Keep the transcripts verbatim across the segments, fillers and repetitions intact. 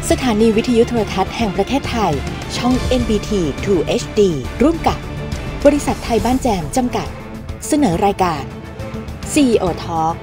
สถานีวิทยุโทรทัศน์แห่งประเทศไทยช่อง เอ็น บี ที ทู เอช ดี ร่วมกับบริษัทไทยบ้านแจมจำกัดเสนอรายการ ซี อี โอ Talk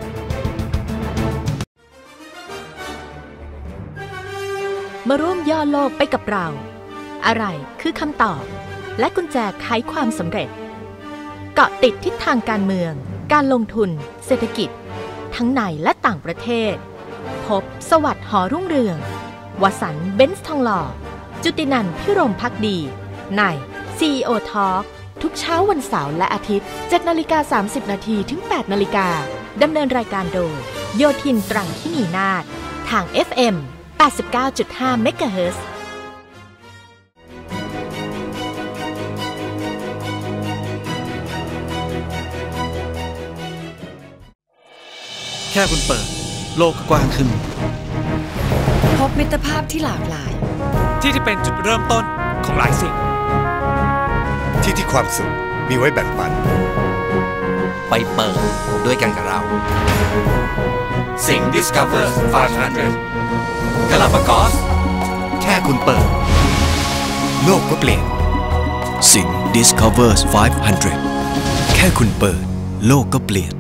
มาร่วมย่อโลกไปกับเรา อะไรคือคำตอบและกุญแจไขความสำเร็จเกาะติดทิศทางการเมืองการลงทุนเศรษฐกิจทั้งในและต่างประเทศพบสวัสดิ์หอรุ่งเรืองวสันต์เบนซ์ทองหล่อจุตินันท์พิรมภักดีใน ซี อี โอ Talk ทุกเช้าวันเสาร์และอาทิตย์ เจ็ดนาฬิกาสามสิบนาทีถึง แปดนาฬิกาดำเนินรายการโดยโยธินตรังคินีนาถทาง เอฟ เอ็ม แปดสิบเก้าจุดห้า เมกะเฮิรตซ์แค่คุณเปิดโลกกว้างขึ้นพบมิตรภาพที่หลากหลายที่ที่เป็นจุดเริ่มต้นของหลายสิ่งที่ที่ความสุขมีไว้แบ่งปันไปเปิดด้วยกันกับเราสิง Discover ห้าร้อยกาลาปากอสแค่คุณเปิดโลกก็เปลี่ยนสิง Discover ห้าร้อยแค่คุณเปิดโลกก็เปลี่ยน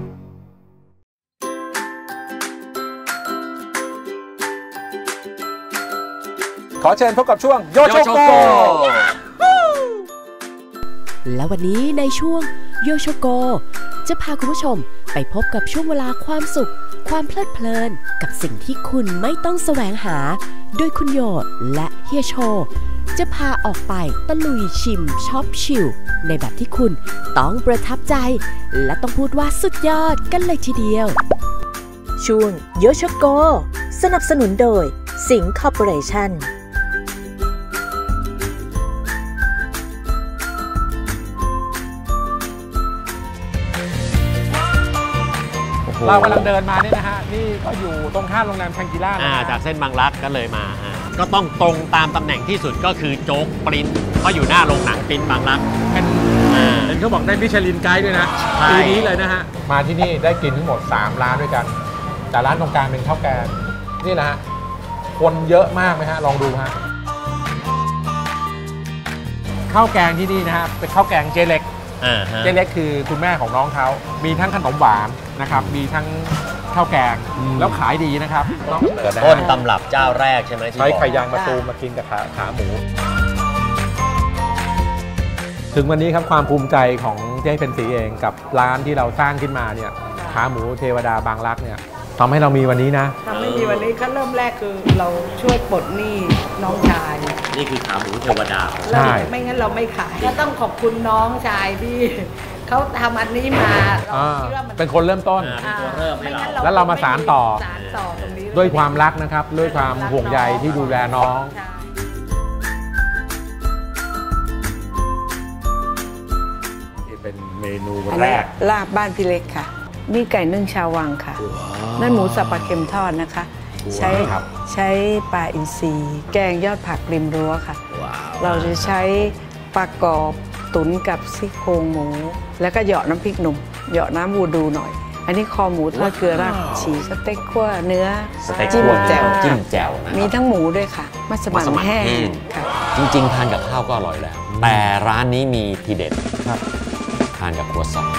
ขอเชิญพบกับช่วงโยโชโกและวันนี้ในช่วงโยโชโกจะพาคุณผู้ชมไปพบกับช่วงเวลาความสุขความเพลิดเพลินกับสิ่งที่คุณไม่ต้องแสวงหาโดยคุณโยและเฮียโชจะพาออกไปตะลุยชิมช็อปชิลในแบบที่คุณต้องประทับใจและต้องพูดว่าสุดยอดกันเลยทีเดียวช่วงโยโชโกสนับสนุนโดยสิงห์คอร์ปอเรชั่นเรากำลังเดินมาเนี่ยนะฮะนี่ก็อยู่ตรงข้ามโรงแรมชังกีล่าจากเส้นบางรักก็เลยมาก็ต้องตรงตามตำแหน่งที่สุดก็คือโจ๊กปริ้นเพราะอยู่หน้าโรงหนังปริ้นบางรักเป็นเห็นเขาบอกได้มิชลินไกด์ด้วยนะปีนี้เลยนะฮะมาที่นี่ได้กินทั้งหมดสามร้านด้วยกันแต่ร้านตรงกลางเป็นข้าวแกงนี่แหละฮะคนเยอะมากไหมฮะลองดูฮะข้าวแกงที่นี่นะฮะเป็นข้าวแกงเจเล็กเจ๊เล็กคือคุณแม่ของน้องเขามีทั้งขนมหวานนะครับมีทั้งข้าวแกงแล้วขายดีนะครับต้นตำรับเจ้าแรกใช่ไหมใช้ไข่ยางมะตูมมากินกับขาหมูถึงวันนี้ครับความภูมิใจของเจ๊เพ็ญศรีเองกับร้านที่เราสร้างขึ้นมาเนี่ยขาหมูเทวดาบางรักเนี่ยทำให้เรามีวันนี้นะทำให้มีวันนี้ขั้นเริ่มแรกคือเราช่วยปลดหนี้น้องชายนี่คือขาหมูเทวดาใช่ไม่งั้นเราไม่ขายก็ต้องขอบคุณน้องชายที่เขาทำอันนี้มาเป็นคนเริ่มต้นเป็นตัวเริ่มให้เราแล้วเรามาสานต่อด้วยความรักนะครับด้วยความห่วงใยที่ดูแลน้องนี่เป็นเมนูแรกลาบบ้านพี่เล็กค่ะนี่ไก่นึ่งชาววังค่ะนั่นหมูสับปลาเค็มทอดนะคะใช้ใช้ปลาอินทรีแกงยอดผักริมรั้วค่ะเราจะใช้ปลากรอบตุ๋นกับซี่โครงหมูแล้วก็เหยาะน้ำพริกหนุ่มเหยาะน้ำวูดูหน่อยอันนี้คอหมูทอดเกลือรากฉีสเต็กคั่วเนื้อจิ้มแจ่วจิ้มแจ่วมีทั้งหมูด้วยค่ะมัสมั่นแห้งค่ะจริงๆทานกับข้าวก็อร่อยแล้วแต่ร้านนี้มีทีเด็ดทานกับครัวซอง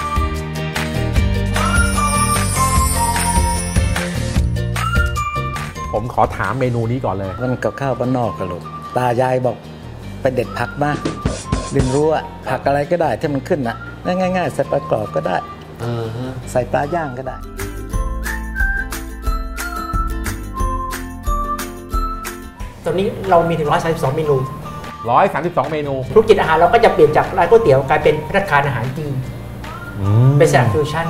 ผมขอถามเมนูนี้ก่อนเลยมันกับข้าวบ้านนอกกันลูกตายายบอกไปเด็ดผักมาริมรั้วผักอะไรก็ได้ที่มันขึ้นนะง่ายๆใส่ปลากรอบก็ได้ใส่ปลาย่างก็ได้ตอนนี้เรามีถึงหนึ่งร้อยสามสิบสองเมนูหนึ่งร้อยสามสิบสองเมนูธุรกิจอาหารเราก็จะเปลี่ยนจากร้านก๋วยเตี๋ยวกลายเป็นภัตตาคารอาหารจีนเป็นสลัดฟิวชั่น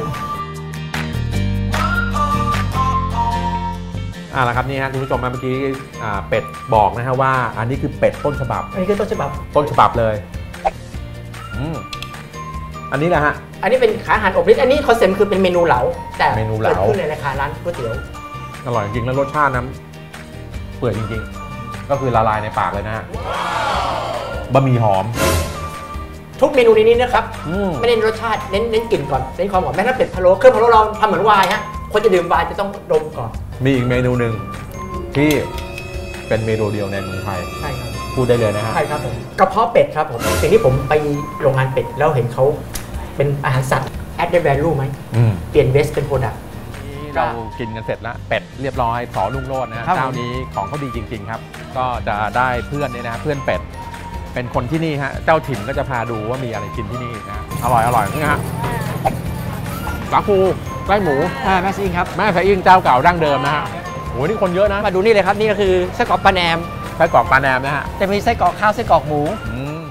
อ่าแล้วครับนี่ฮะคุณผู้ชมมาเมื่อกี้เป็ดบอกนะฮะว่าอันนี้คือเป็ดต้นฉบับอันนี้คือต้นฉบับต้นฉบับเลยอืมอันนี้แหละฮะอันนี้เป็นขาอาหารอบฤทธิ์อันนี้คอนเซ็ปต์คือเป็นเมนูเหลาแต่เมนูเหลาขึ้นในราคาร้านก๋วยเตี๋ยวอร่อยจริงแล้วรสชาติน้ำเปื่อยจริงๆก็คือละลายในปากเลยนะฮะบะหมี่หอมทุกเมนูในนี้นะครับไม่เน้นรสชาติเน้นเน้นกลิ่นก่อนเน้นความหอมแม้ถ้าเป็ดพะโล้เครื่องพะโล้เราทำเหมือนไวน์ฮะคนจะดื่มไวน์จะต้องดมก่อนมีอีกเมนูหนึ่งที่เป็นเมนูเดียวในเมืองไทยใช่ครับพูดได้เลยนะฮะใช่ครับผมกระเพาะเป็ดครับผมสิ่งที่ผมไปโรงงานเป็ดแล้วเห็นเขาเป็นอาหารสัตว์ add the value ไหมอืมเปลี่ยน waste เป็น product เรากินกันเสร็จแล้วเป็ดเรียบร้อยสอลุงโรจน์นะฮะครับเจ้านี้ของเขาดีจริง ๆ ครับ ก็จะได้เพื่อนเนี่ยนะเพื่อนเป็ดเป็นคนที่นี่ฮะเจ้าถิ่นก็จะพาดูว่ามีอะไรกินที่นี่นะอร่อยอร่อยนี่ฮะสาคูไส้หมูอ่าแม่ซิงครับแม่สายอิงเจ้าเก่าดั้งเดิมนะฮะโหนี่คนเยอะนะมาดูนี่เลยครับนี่ก็คือไส้กรอกปลาแหนมไส้กรอกปลาแหนมนะฮะจะมีไส้กรอกข้าวไส้กรอกหมูอืม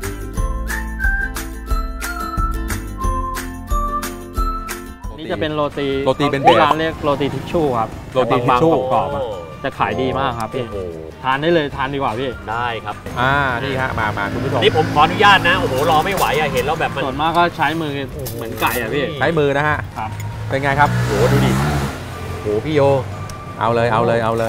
นี่จะเป็นโรตีโรตีเป็นที่แบบร้านเรียกโรตีทิชชู่ครับโรตีทิชชู่บางๆกรอบๆอะจะขายดีมากครับพี่ทานได้เลยทานดีกว่าพี่ได้ครับอ่านี่ฮะมามาคุณผู้ชมนี่ผมขออนุญาตนะ โอ้โห รอไม่ไหวอะเห็นแล้วแบบมันส่วนมากก็ใช้มือเหมือนไก่อะพี่ใช้มือนะฮะครับเป็นไงครับโอ้โหดูดิโอ้โหพี่โยเอาเลยเอาเลยเอาเลย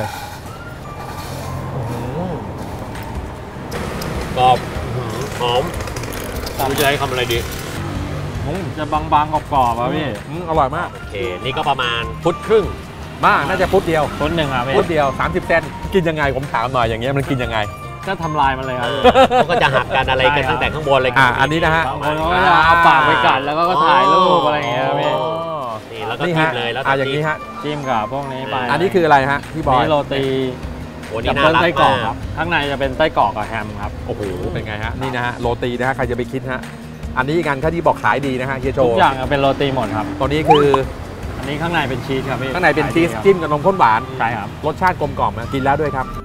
กรอบหอมไม่รู้จะให้คำอะไรดีจะบางๆกรอบๆอะพี่อืมอร่อยมากโอเค นี่ก็ประมาณฟุตครึ่งมากน่าจะฟุตเดียวต้นหนึ่งครับพี่ฟุตเดียวสามสิบเซนกินยังไงผมถามหน่อยอย่างเงี้ยมันกินยังไงก็ทำลายมันเลยครับเขาก็จะหักกันอะไรกันตั้งแต่ข้างบนอะไรกัอ่าอันนี้นะฮะบางคนเขาก็จะเอาปากไปกัดแล้วก็ถ่ายรูปอะไรอย่างเงี้ยพี่นี่แล้วก็นี่จิ้ฮะมเลยแล้วอ่าอย่างนี้ฮะจิ้มกับพวกนี้ไปอันนี้คืออะไรฮะพี่บอยนี่โรตีโอ้กันี่บน่าเปิ้ลรักไส้กรอกมากครับข้างในจะเป็นไส้กรอกกับแฮมครับโอ้โหเป็นไงฮะนี่นะฮะโรตีนะฮะใครจะไปคิดฮะอันนี้งานค่าที่บอกขายดีนะฮะเฮียโชทุกอย่างเป็นโรตีหมดครับตัวนี้คืออันนี้ข้างในเป็นชีสครับพี่ข้างในเป็นชีสขายดีครับจิ้มกับนมข้นหวานใช่ครับรสชาติกลมกล่อมนะกินแล้วด้วยครับ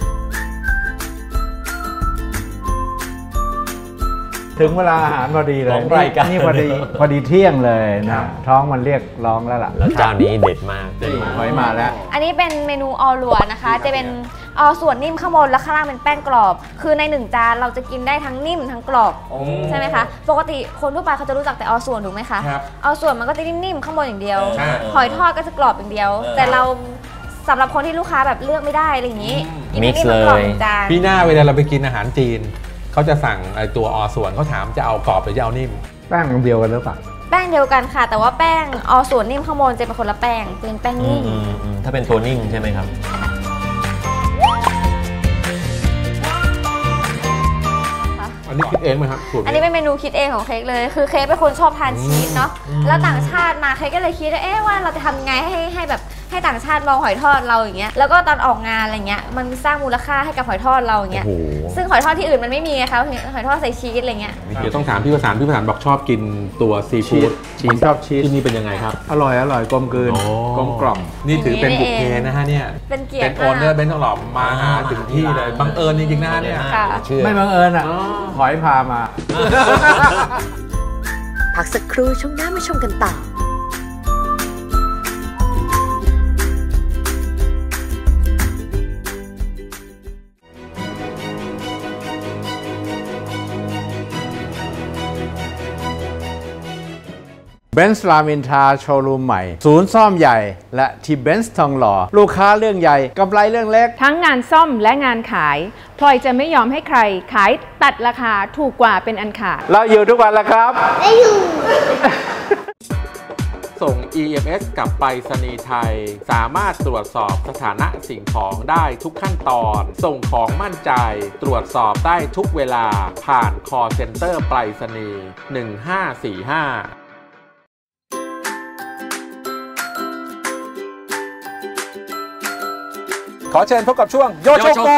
ถึงเวลาอาหารพอดีเลยของรายการนี่พอดีพอดีเที่ยงเลยนะท้องมันเรียกร้องแล้วล่ะแล้วเจ้านี้เด็ดมากนี่หอยมาแล้วอันนี้เป็นเมนูออลัวนะคะ จะเป็นออส่วนนิ่มข้างบนและข้างล่างเป็นแป้งกรอบ คือในหนึ่งจานเราจะกินได้ทั้งนิ่มทั้งกรอบใช่ไหมคะ ปกติคนทั่วไปเขาจะรู้จักแต่ออส่วนถูกไหมคะครับออส่วนมันก็จะนิ่มๆข้างบนอย่างเดียวใช่หอยทอดก็จะกรอบอย่างเดียว แต่เราสำหรับคนที่ลูกค้าแบบเลือกไม่ได้อะไรอย่างนี้กินนิ่มๆกรอบหนึ่งจานพี่หน้าเวลาเราไปกินอาหารจีนเขาจะสั่งไอตัวออส่วนเขาถามจะเอากรอบหรือจะเอานิ่มแป้งเดียวกันหรือเปล่าแป้งเดียวกันค่ะ แต่ว่าแป้งออส่วนนิ่มข้างบนจะเป็นคนละแป้งเป็นแป้งนิ่มถ้าเป็นตัวนิ่งใช่ไหมครับอันนี้คิดเองไหมครับสูตรอันนี้เป็นเมนูคิดเองของเค้กเลย คือเค้กเป็นคนชอบทานชีสเนาะ แล้วต่างชาติมาเค้กก็เลยคิดว่าเอ๊ะว่าเราจะทำไงให้ให้แบบให้ต่างชาติมองหอยทอดเราอย่างเงี้ย แล้วก็ตอนออกงานอะไรเงี้ย มันสร้างมูลค่าให้กับหอยทอดเราอย่างเงี้ย ซึ่งหอยทอดที่อื่นมันไม่มีไงคะหอยทอดใส่ชีสอะไรเงี้ยเดี๋ยวต้องถามพี่ประสานพี่ประสานบอกชอบกินตัวซีฟู้ดผมชอบชีสที่นี่เป็นยังไงครับอร่อยอร่อยกลมกลืนกลมกล่อมนี่ถือเป็นบุกเพนะฮะเนี่ยเป็นเกียรเป็ตินโอนเนอร์เบนทองหล่อมาหาถึงที่เลยบังเอิญจริงๆนะฮะเนี่ยค่ะไม่บังเอิญอ่ะหอยพามาพักสักครู่ช่วงหน้ามาชมกันต่อเบนซ์รามอินทราโชว์รูมใหม่ ศูนย์ซ่อมใหญ่ และที่เบนซ์ทองหล่อลูกค้าเรื่องใหญ่กำไรเรื่องเล็กทั้งงานซ่อมและงานขายพลอยจะไม่ยอมให้ใครขายตัดราคาถูกกว่าเป็นอันขาดเราอยู่ทุกวันแล้วครับส่ง อี เอ็ม เอส กับไปรษณีย์ไทย สามารถตรวจสอบสถานะสิ่งของได้ทุกขั้นตอน ส่งของมั่นใจ ตรวจสอบได้ทุกเวลาผ่าน call center ไปรษณีย์หนึ่งห้าสี่ห้าขอเชิญพบกับช่วงโยโชโก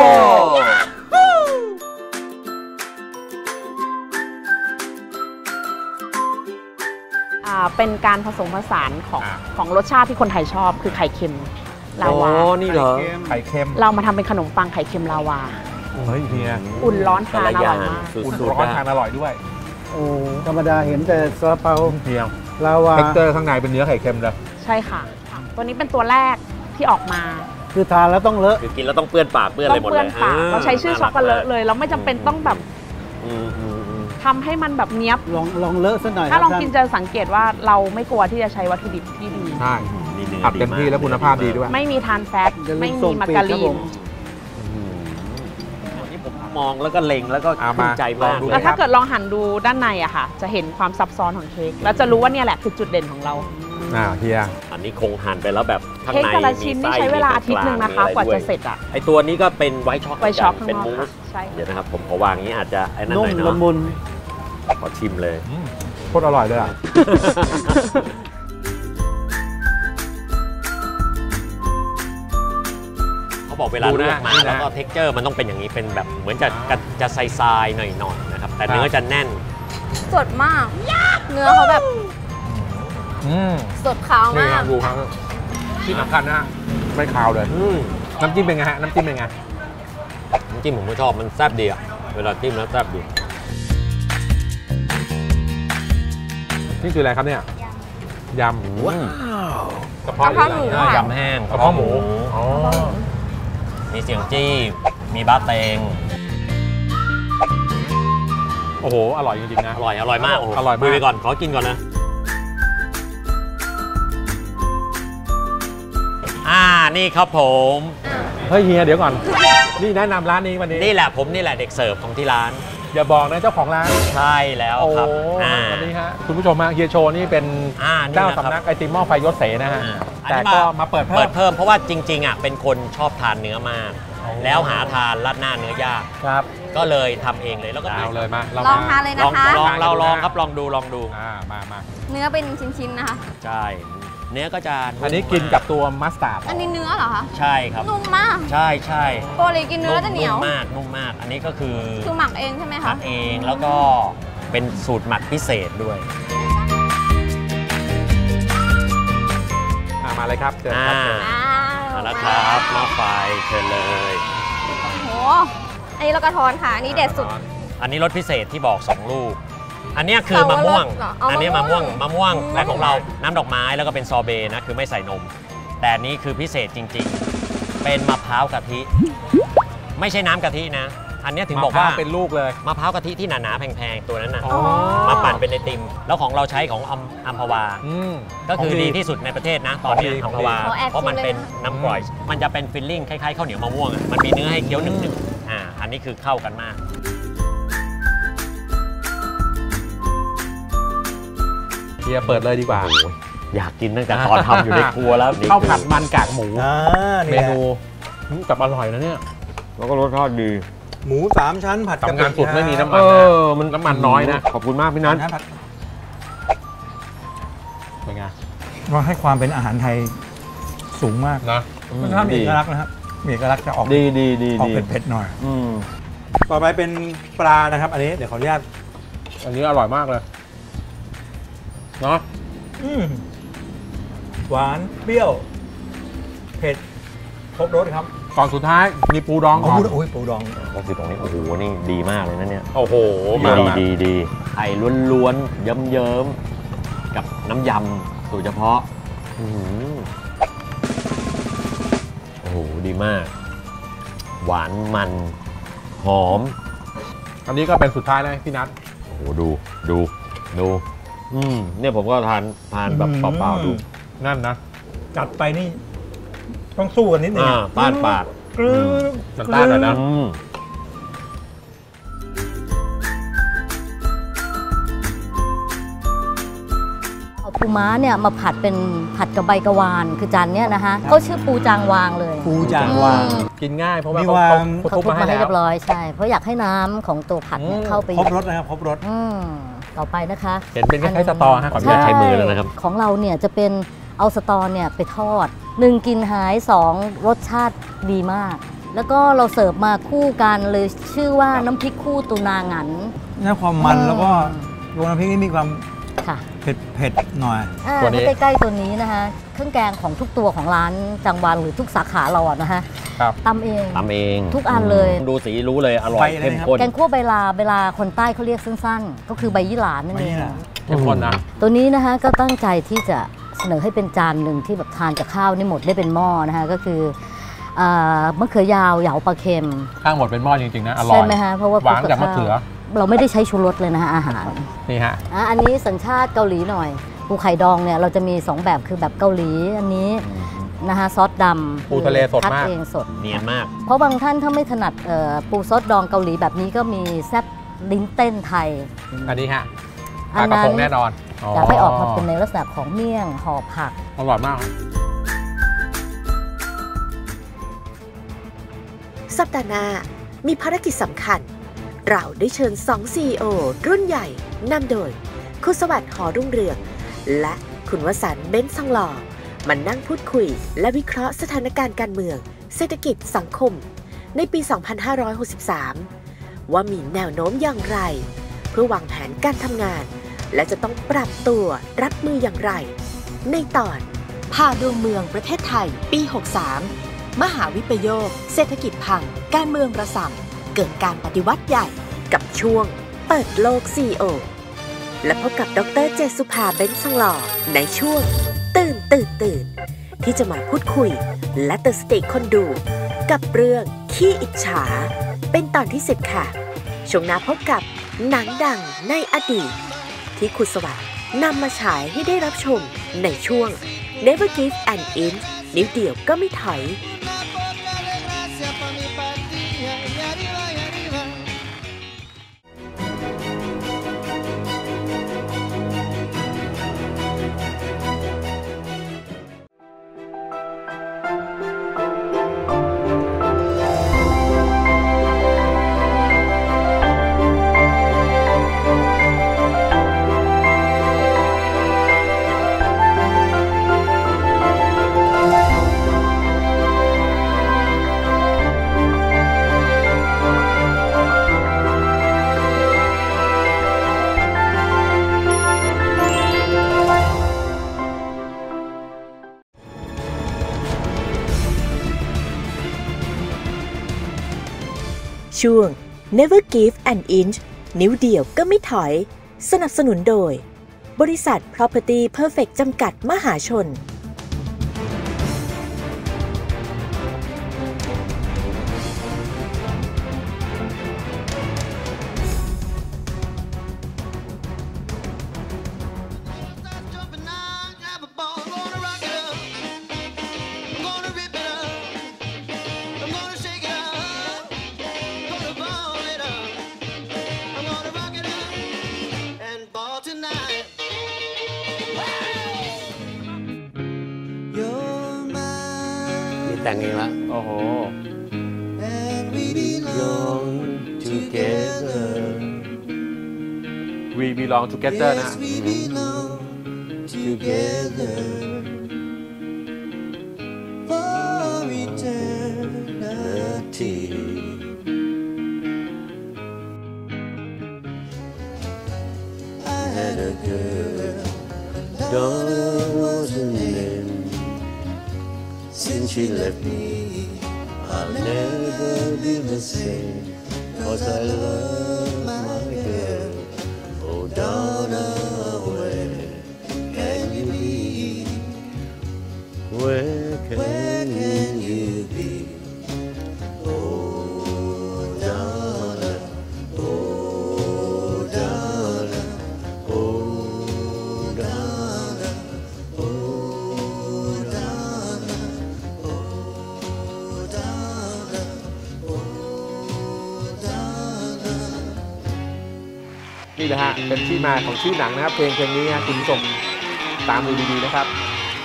เป็นการผสมผสานของของรสชาติที่คนไทยชอบคือไข่เค็มลาวาอ๋อ นี่เหรอไข่เค็มเรามาทำเป็นขนมปังไข่เค็มลาวาเฮ้ยเฮียอุ่นร้อนทานอร่อยมากอุ่นร้อนทานอร่อยด้วยโอ้ธรรมดาเห็นแต่ซาลาเปาเพียงลาวาเท็กเจอร์ข้างในเป็นเนื้อไข่เค็มเลยใช่ค่ะ ตัวนี้เป็นตัวแรกที่ออกมาคือทานแล้วต้องเลอะคือกินแล้วต้องเปื้อนปากเปื้อนอะไรหมดเลยต้องเปื้อนปากเราใช้ชื่อช็อกโกแลตเลย เราไม่จำเป็นต้องแบบทำให้มันแบบเนี้ยบลองลองเลอะสักหน่อยถ้าลองกินจะสังเกตว่าเราไม่กลัวที่จะใช้วัตถุดิบที่ดีใช่อัดเต็มที่แล้วคุณภาพดีด้วยไม่มีทานแฟตไม่มีมาการีนนี่ผมมองแล้วก็เล็งแล้วก็ภูมิใจมากแล้วถ้าเกิดลองหันดูด้านในอะค่ะ จะเห็นความซับซ้อนของเค้กแล้วจะรู้ว่าเนี่ยแหละคือจุดเด่นของเราอ่าเฮียอันนี้คงหั่นไปแล้วแบบข้างเค้กในแต่ละชิ้นนี่ใช้เวลาอาทิตย์หนึ่งนะคะกว่าจะเสร็จอ่ะไอตัวนี้ก็เป็นไวท์ช็อกไวท์ช็อกข้างเป็นนอกมูค่ะสใช่เดี๋ยวนะครับผมขอวางอย่างนี้อาจจะไอ้นั่นหน่อยนุ่มเนาะละมุนขอชิมเลยโคตรอร่อยเลยอ่ะเขาบอกเวลาลวกมาแล้วก็เท็กเจอร์มันต้องเป็นอย่างนี้เป็นแบบเหมือนจะจะทรายๆหน่อยๆนะครับแต่เนื้อจะแน่นสดมาก เนื้อเขาแบบอืมสดขาวนี่มาครักบดูครับที่สำคัญนะฮะไม่คาวเลยน้ำจิ้มเป็นไงฮะน้ำจิ้มเป็นไงน้ำจิ้มผมก็ชอบมันแซ่บดีอะเวลาจิ้มแล้วแซ่บดีนี่คืออะไรครับเนี่ยยำว้าวกระเพาะกระเพาะหมูค่ะยำแห้งกระเพาะหมูอ๋อมีเสียงจี้มีบะเตงโอ้โหอร่อยจริงๆนะอร่อยอร่อยมากโอ้โหอร่อยมากคุยไปก่อนขอกินก่อนนะอ่านี่ครับผมเฮ้ยเฮียเดี๋ยวก่อน นี่แนะนำร้านนี้วันนี้นี่แหละผมนี่แหละเด็กเสิร์ฟของที่ร้านอย่าบอกนะเจ้าของร้านใช่แล้วครับโอ้อ่าวันนี้ฮะคุณผู้ชมฮะเฮียโชนี่เป็นอ่านี่เจ้านะครับสำนักไอติมหม้อไฟยศเสนะฮะอันแต่นี้ก็มาเปิดเพิ่เปิมดเพิ่มเพราะว่าจริงๆอ่ะเป็นคนชอบทานเนื้อมาก แล้วหาทานราดหน้าเนื้อยากครับก็เลยทำเองเลยแล้วก็เอาเลยมาลองทานเลยนะคะลองลองลองครับลองดูลองดูอ่ามามาเนื้อเป็นชิ้นๆนะคะใช่เนื้อก็จะอันนี้กินกับตัวมัสตาร์ดอันนี้เนื้อเหรอคะใช่ครับนุ่มมากใช่ใช่ปกติกินเนื้อจะเหนียวนุ่มมากนุ่มมาก อันนี้ก็คือคือหมักเองใช่ไหมหมัคะกเองแล้วก็เป็นสูตรหมักพิเศษด้วยอ่ามาเลยครับเชิญอ่าครับเชิญอ้าวมาแล้วครับหม้อไฟเชิญเลยโอ้โห อันนี้เรากระทอนค่ะ อันนี้เด็ดสุดอันนี้รสพิเศษที่บอกสองลูก อันเนี้ยคือมะม่วงเสาวรสเหรอเอาอันนี้มะมะม่ม่ววงงมะม่วงอืมและของเราน้ำดอกไม้แล้วก็เป็นซอเบต์นะคือไม่ใส่นม แต่อันนี้คือพิเศษจริงๆ เป็นมะพร้าวกะทิ ไม่ใช่น้ำกะทินะ อันเนี้ยถึงบอกว่ามะพร้าวเป็นลูกเลยมะพร้าวกะทิที่หนาๆแพงๆตัวนั้นน่ะอ๋อมาปั่นเป็นไอติม แล้วของเราใช้ของอัมอัมพวาอืมก็คือของดีที่สุดในประเทศนะ ตอนนี้ของดีอัมพวาขอแอบเพราะมันชิมเลยเป็นนะคะน้ำกร่อย มันจะเป็นฟิลลิ่งคล้ายๆข้าวเหนียวมะม่วงอะมันมีเนื้อให้เคี้ยวหนึบๆอ่าอันนี้คือเข้ากันมากเฮียเปิดเลยดีกว่าอยากกินตั้งแต่ตอนทำอยู่ในครัวแล้วข้าวผัดมันกากหมูอ่าเมนูกับอร่อยนะเนี่ยแล้วก็รสชาติดีหมูสามชั้นผัดกะปิทำงานสุดไม่มีน้ำมันเอนะอมันน้ำมันน้อยนะขอบคุณมากพี่นัทนะผัดเป็นไงว่าให้ความเป็นอาหารไทยสูงมากนะมันถ้ามีเอกลักษณ์นะครับมีเอกลักษณ์จะออกดีดีดีออกดีเผ็ดๆหน่อยอืมต่อไปเป็นปลานะครับ อันนี้เดี๋ยวขออนุญาตอันนี้อร่อยมากเลยเนาะอืมหวานเปรี้ยวเผ็ดครบรสครับก่อนสุดท้ายมีปูดองเอาก่อนพูดโอ้ยปูดองก็คือตรงนี้โอ้โหนี่ดีมากเลยนะเนี่ยโอ้โหดีมาดีดีไข่ล้วนๆเยิ้มๆกับน้ำยำสูตรเฉพาะอื้อหือโอ้โหดีมาก หวานมันหอมอันนี้ก็เป็นสุดท้ายนะพี่นัทโอ้โหดูดูดูอืมเนี่ยผมก็ทานทานแบบเปล่าๆดูนั่นนะจัดไปนี่ ต้องสู้กันนิดนึงอ่าปาดปาดกรึ๊บน้ำตาลหน่อยนะอืมเอาปูม้าเนี่ยมาผัดเป็นผัดกับใบกะวานคือจานเนี้ยนะคะเขาชื่อปูจางวางเลยปูจางวางกินง่ายเพราะว่ามีเขาวางเขาเขาทุบทุบมามาให้ให้แล้เรียว บร้อยใช่เพราะอยากให้น้ำของตัวผัดเนี่ยอืมเข้าไปครบรสนะครับครบรสอืมต่อไปนะคะเห็นเป็นคล้ายๆสตอฮะขออนุญาตใช้มือแล้วนะครับของเราเนี่ยจะเป็นเอาสตอเนี่ยไปทอดหนึ่งกลินหายสองรสชาติดีมาก แล้วก็เราเสิร์ฟมาคู่กันเลยชื่อว่าน้ำพริกคู่ตุนาหงันนี่ความมันอืมแล้วก็รวมน้ำพริกนี่มีความค่ะเผ็ดเผ็ดหน่อยอ่าตัวนี้แล้วใกล้ๆตัวนี้นะคะเครื่องแกงของทุกตัวของร้านจังหวันหรือทุกสาขาเราอะนะคะครับตำเองทำเองทุกอันเลยดูสีรู้เลยอร่อไปยเลยเข้มนะครับข้นแกงคั่วใบลาเวลาคนใต้เขาเรียกสั้นๆ ก็คือใบยี่หร่านั่นใบเอยี่งหร่าเข้มข้นนะตัวนี้นะคะก็ตั้งใจที่จะเสนอให้เป็นจานหนึ่งที่แบบทานกับข้าวนี่หมดได้เป็นหม้อนะคะก็คือเอ่อมะเขือยาวเหยาปลาเค็มข้างหมดเป็นหม้อจริงๆนะอร่อยใช่ไหมฮะเพราะว่าหวานจากมะเขือเราไม่ได้ใช้ชูรสเลยนะคะอาหารนี่ฮะอ่ะอันนี้สัญชาติเกาหลีหน่อยปูไข่ดองเนี่ยเราจะมีสองแบบคือแบบเกาหลีอันนี้นะคะซอสดำปูทะเลสดคัมากเองสดเนียนมากเพราะบางท่านถ้าไม่ถนัดเอ่อปูซอสดองเกาหลีแบบนี้ก็มีแซ่บลิ้นเต้นไทยอันนี้ฮะปอัลาน กระนั้นพงแน่นอนอยากให้ออกมาเป็นในลักษณะของเมี่ยงห่อผักอร่อยมากสัปดาห์หน้ามีภารกิจสำคัญเราได้เชิญสอง ซี อี โอ รุ่นใหญ่นำโดยคุณสวัสดิ์ หอรุ่งเรืองและคุณวสันต์ เบ้นซ์ ทองหล่อมานั่งพูดคุยและวิเคราะห์สถานการณ์การเมืองเศรษฐกิจสังคมในปี สองพันห้าร้อยหกสิบสาม ว่ามีแนวโน้มอย่างไรเพื่อวางแผนการทำงานและจะต้องปรับตัวรับมืออย่างไรในตอนพาดวงเมืองประเทศไทยปี หกสาม มหาวิปโยคเศรษฐกิจพังการเมืองระส่ำเกิดการปฏิวัติใหญ่กับช่วงเปิดโลก ซี อี โอ และพบกับดร.เจสุภา เบ้นซ์ ทองหล่อในช่วงตื่นตื่นตื่นที่จะมาพูดคุยและเตือนสติคนดูกับเรื่องขี้อิจฉาเป็นตอนที่สิบค่ะช่วงหน้าพบกับหนังดังในอดีตที่คุณสวัสดิ์นำมาฉายให้ได้รับชมในช่วง Never Give an Inch นิ้วเดียวก็ไม่ถอยช่วง Never Give an Inch นิ้วเดียวก็ไม่ถอยสนับสนุนโดยบริษัท Property Perfect จำกัดมหาชนแต่งเองละโอ้โห belong together we belong together นะ together for eternity I had a girl daughter wasn't in since she left me I'll never be the same cause I love my girl oh daughter where can you be where can you be oh daughter oh daughter oh daughter oh daughter นี่นะฮะเป็นที่มาของชื่อหนังนะครับเพลงเพลงนี้คุณผู้ชมตามดูดีๆนะครับ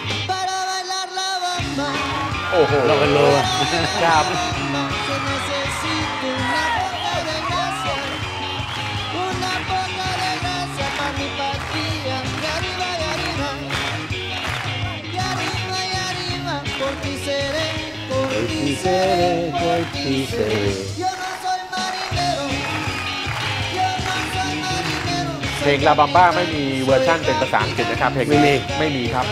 โอ้โหเรากันเลยครับเพลงลาบัมบ้าไม่มีเวอร์ชั่นเป็นภาษาอังกฤษนะครับเพลงไม่มีไม่มีครับ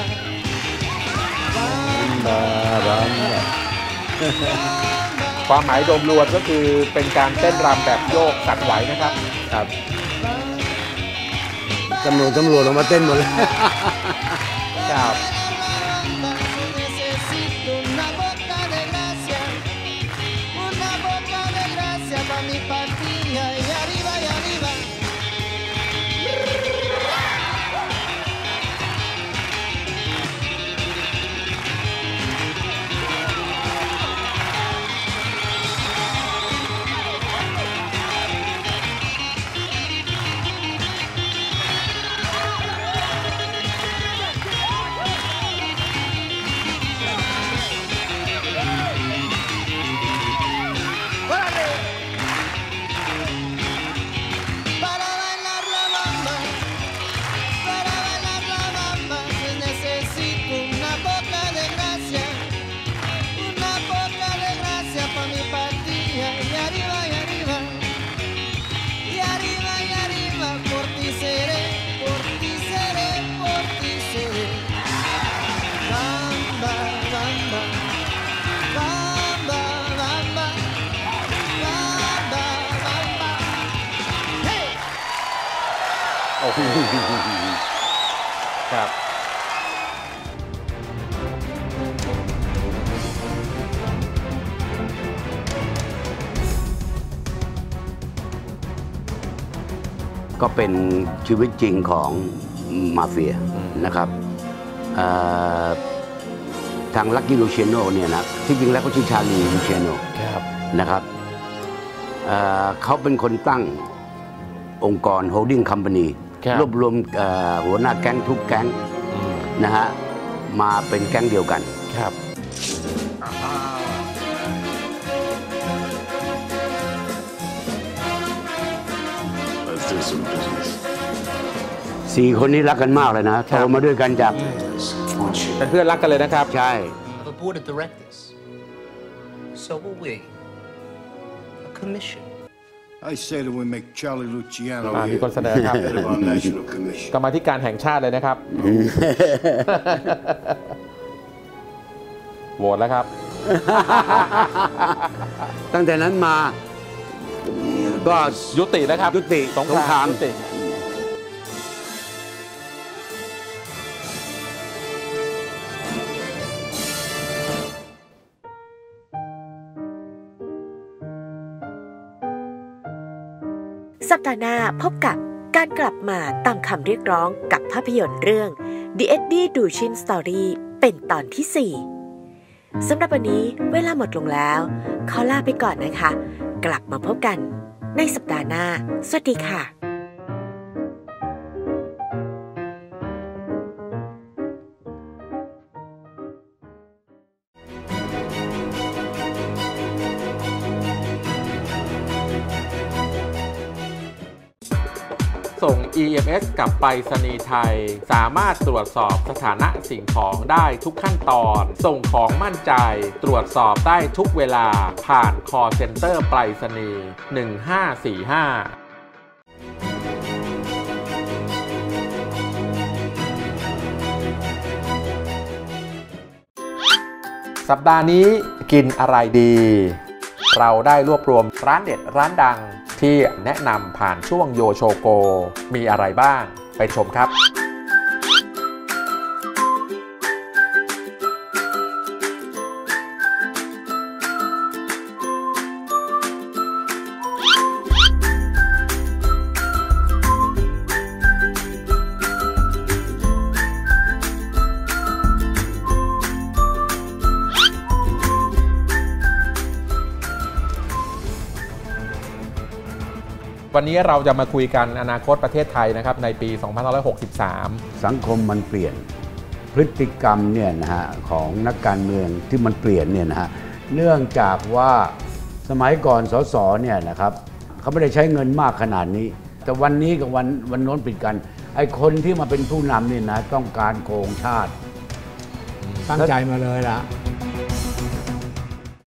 ความหมายรวมรวมก็คือเป็นการเต้นรำแบบโยกสั่นไหวนะครับครับตำรวจตำรวจลงมาเต้นหมดเลยครับเอ้โหครับก็เป็นชีวิตจริงของมาเฟียนะครับทางลักกี้ลูเชียโนเนี่ยนะที่จริงแล้วเขาชื่อชาลีลูเชียโนนะครับเเขาเป็นคนตั้งองค์กร holding company รวบรวมหัวหน้าแก๊งทุกแก๊งนะฮะมาเป็นแก๊งเดียวกันครับสี่คนนี้รักกันมากเลยนะโตมาด้วยกันจากเป็นเพื่อนรักกันเลยนะครับใช่ The board of directors. So will we. A commission. I say that we make Charlie Luciano มีคนเสนอครับกรรมาธิการแห่งชาติเลยนะครับโหวตแล้วครับตั้งแต่นั้นมาก็ยุติแล้วครับยุติสงครามสัปดาห์หน้าพบกับการกลับมาตามคำเรียกร้องกับภาพยนตร์เรื่อง The Eddie Duchin Story เป็นตอนที่สี่สำหรับวันนี้เวลาหมดลงแล้วขอลาไปก่อนนะคะกลับมาพบกันในสัปดาห์หน้าสวัสดีค่ะส่ง อี เอ็ม เอส กับไปรษณีย์ไทยสามารถตรวจสอบสถานะสิ่งของได้ทุกขั้นตอนส่งของมั่นใจตรวจสอบได้ทุกเวลาผ่าน call center ไปรษณีย์หนึ่งห้าสี่ห้าสัปดาห์นี้กินอะไรดีเราได้รวบรวมร้านเด็ดร้านดังที่แนะนำผ่านช่วงโยโชโกมีอะไรบ้างไปชมครับวันนี้เราจะมาคุยกันอนาคตประเทศไทยนะครับในปีสองพันห้าร้อยหกสิบสามสังคมมันเปลี่ยนพฤติกรรมเนี่ยนะฮะของนักการเมืองที่มันเปลี่ยนเนี่ยนะฮะเนื่องจากว่าสมัยก่อนสสเนี่ยนะครับเขาไม่ได้ใช้เงินมากขนาดนี้แต่วันนี้กับวันวันโน้นปิดกันไอ้คนที่มาเป็นผู้นำเนี่ยนะต้องการโกงชาติตั้งใจมาเลยล่ะ